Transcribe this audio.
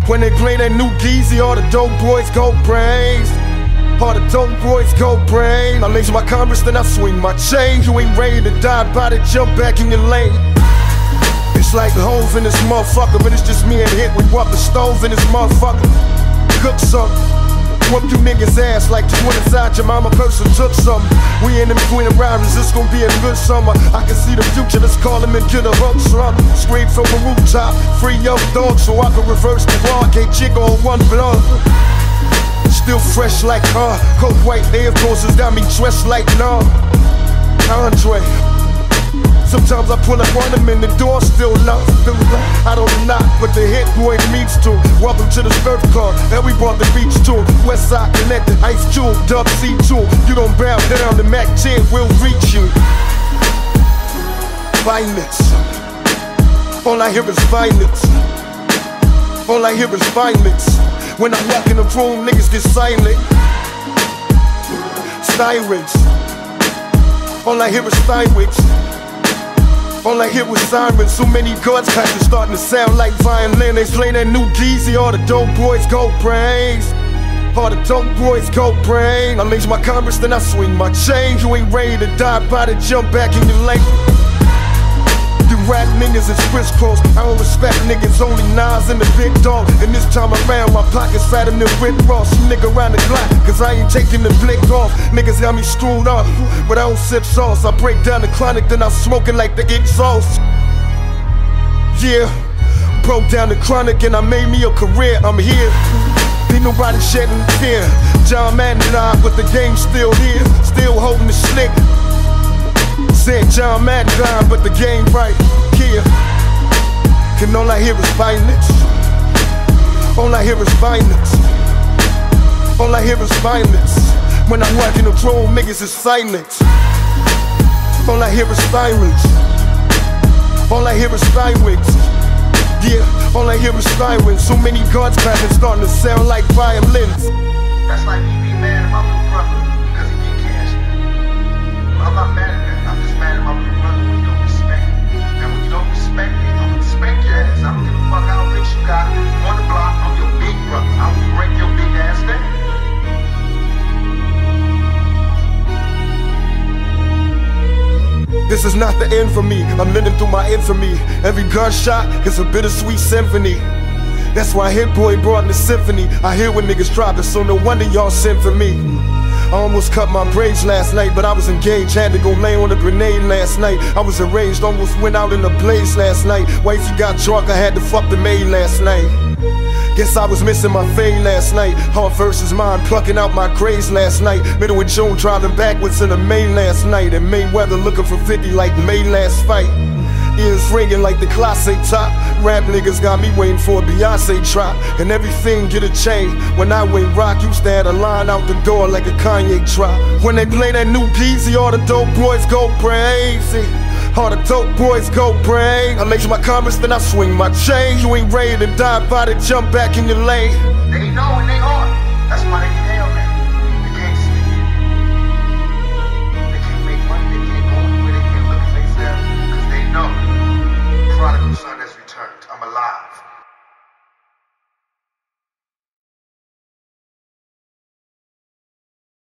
When they play that new Geezy, all the dope boys go brains. All the dope boys go brain. I lace my Converse, then I swing my chain. You ain't ready to die, about to jump back in your lane. It's like holes in this motherfucker, but it's just me and Hit. We walk the stove in this motherfucker. Cook something. Whoop you niggas ass like you went inside your mama purse and took something. We in between the rounds, this gon' be a good summer. I can see the future, let's call him into the hook slump. Scream from the rooftop, free your dog so I can reverse the law. Can't chick on one blood. Still fresh like her, cold white Air Forces got me dressed like Nom. Andre. Sometimes I pull up on him and the door still locked. I don't knock, but the Hit boy meets to. Welcome to the surf car, and we brought the beach to. Westside connected, Ice Cube, Dub C2. You don't bow down, the Mac 10 will reach you. Violence. All I hear is violence. All I hear is violence. When I walk in the room, niggas get silent. Sirens. All I hear is sirens. All I hear was sirens, so many guns patches starting to sound like violin. They play that new Geezy, all the dope boys go brains. All the dope boys go brain. I lace my Converse, then I swing my chain. You ain't ready to die, about to jump back in your lane. You rap niggas is crisscross. I don't respect niggas, only Nas and the big dog. And this time around, my pockets fatter than Rick Ross. You nigga around the clock, cause I ain't taking the blick off. Niggas got me screwed up, but I don't sip sauce. I break down the chronic, then I'm smoking like the exhaust. Yeah, broke down the chronic and I made me a career. I'm here, ain't nobody shedding tear. John Madden died, but the game's still here. Still holding the slick. Said John Madden died, but the game right here. And all I hear is violence. All I hear is violence. All I hear is violence. When I walk in the room, niggas is silence. All I hear is sirens. All I hear is sirens. Yeah, all I hear is sirens. So many guns clapping, starting to sound like violins. That's like me being mad at my little brother because he get cash. I'm not mad at that. I'm just mad at my little brother when you don't respect it. And when you don't respect it, I'm gonna spank your ass. I don't give a fuck how much you got on the block. I'm your big brother. I'm gonna break your big ass down. This is not the end for me, I'm living through my infamy. Every gunshot is a bittersweet symphony. That's why Hit Boy brought in the symphony. I hear when niggas drop it, so no wonder y'all sent for me. I almost cut my braids last night, but I was engaged. Had to go lay on a grenade last night. I was enraged, almost went out in a blaze last night. Wifey got drunk, I had to fuck the maid last night. Guess I was missing my fade last night. Heart versus mind, plucking out my grays last night. Middle of June, driving backwards in the May last night. And Mayweather looking for 50 like May last fight. Ears ringing like the Classe top. Rap niggas got me waiting for a Beyonce drop. And everything get a chain. When I wait rock, used to have a line out the door like a Kanye drop. When they play that new Geezy, all the dope boys go crazy. All the dope boys go brain. I lace my Converse, then I swing my chain. You ain't ready to die, about to jump back in your lane. They know and they are. That's why they